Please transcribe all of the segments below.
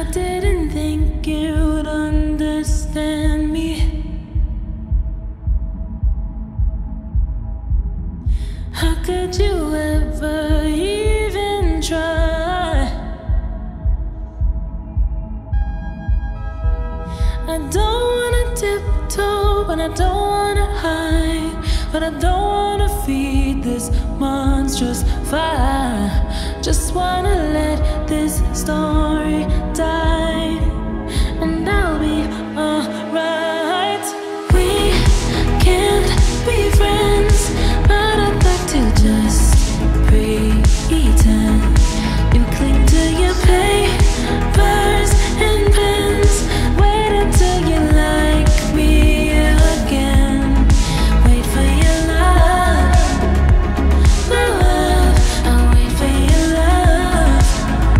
didn't think you'd understand me. How could you ever even try? I don't wanna tiptoe and I don't wanna hide, but I don't wanna feed this monstrous fire. Just wanna let this story die, and I'll be alright. We can't be friends, but I'd like to just pretend. You cling to your papers and pens, wait until you like me again. Wait for your love, my love. I'll wait for your love.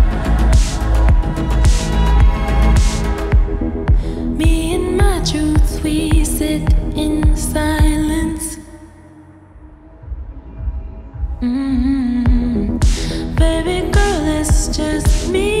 Me and my truth, we sit in silence. Baby girl, it's just me